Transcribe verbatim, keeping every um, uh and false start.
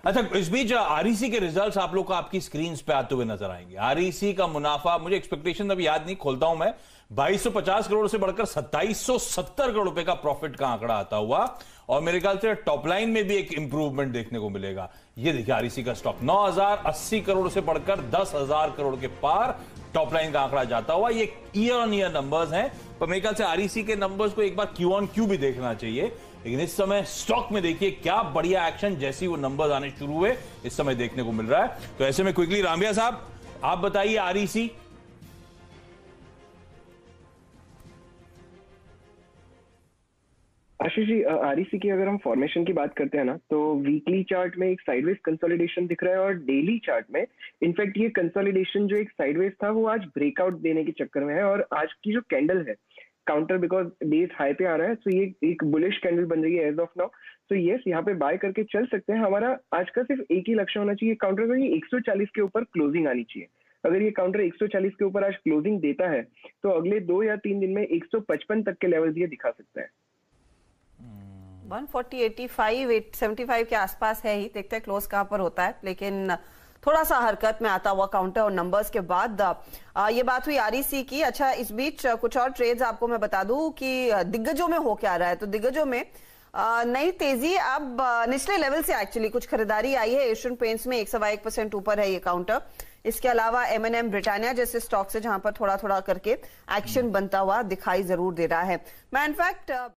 अच्छा, इस बीच आरईसी के रिजल्ट्स आप लोग को आपकी स्क्रीन पे आते हुए नजर आएंगे। आरईसी का मुनाफा, मुझे एक्सपेक्टेशन अभी याद नहीं, खोलता हूं मैं, बाईस सौ पचास करोड़ से बढ़कर सत्ताईस सौ सत्तर करोड़ रुपए का प्रॉफिट का आंकड़ा आता हुआ, और मेरे ख्याल से टॉप लाइन में भी एक इंप्रूवमेंट देखने को मिलेगा। ये देखिए आरईसी का स्टॉक नौ हजार अस्सी करोड़ से बढ़कर दस हजार करोड़ के पार टॉप लाइन का आंकड़ा जाता हुआ। ये ईयर ऑन ईयर नंबर्स हैं, पर मेरे ख्याल से आरईसी के नंबर्स को एक बार क्यू ऑन क्यू भी देखना चाहिए। लेकिन इस समय स्टॉक में देखिए क्या बढ़िया एक्शन, जैसे ही वो नंबर्स आने शुरू हुए इस समय देखने को मिल रहा है। तो ऐसे में क्विकली रामिया साहब आप बताइए आरईसी। आशीष जी, आरईसी की अगर हम फॉर्मेशन की बात करते हैं ना, तो वीकली चार्ट में एक साइडवेज कंसोलिडेशन दिख रहा है, और डेली चार्ट में इनफैक्ट ये कंसोलिडेशन जो एक साइडवेज था वो आज ब्रेकआउट देने के चक्कर में है। और आज की जो कैंडल है काउंटर, बिकॉज डेज हाई पे आ रहा है, तो ये एक बुलिश कैंडल बन रही है एज ऑफ नाउ। तो यस, यहाँ पे बाय करके चल सकते हैं। हमारा आज का सिर्फ एक ही लक्ष्य होना चाहिए काउंटर का, ये एक सौ चालीस के ऊपर क्लोजिंग आनी चाहिए। अगर ये काउंटर एक सौ चालीस के ऊपर आज क्लोजिंग देता है तो अगले दो या तीन दिन में एक सौ पचपन तक के लेवल ये दिखा सकता है। एक सौ चालीस, पचासी, एक सौ पचहत्तर के आसपास है ही, देखते हैं क्लोज कहां पर होता है। लेकिन थोड़ा सा हरकत में आता हुआ काउंटर और नंबर्स के बाद आ, ये बात हुई आरईसी की। अच्छा, इस बीच कुछ और ट्रेड्स आपको मैं बता दूं कि दिग्गजों में हो क्या रहा है। तो दिग्गजों में आ, नई तेजी अब निचले लेवल से एक्चुअली कुछ खरीदारी आई है। एशियन पेंट्स में एक सवा एक परसेंट ऊपर है ये काउंटर। इसके अलावा एम एन एम ब्रिटानिया जैसे स्टॉक से जहां पर थोड़ा थोड़ा करके एक्शन बनता हुआ दिखाई जरूर दे रहा है। मैं इनफैक्ट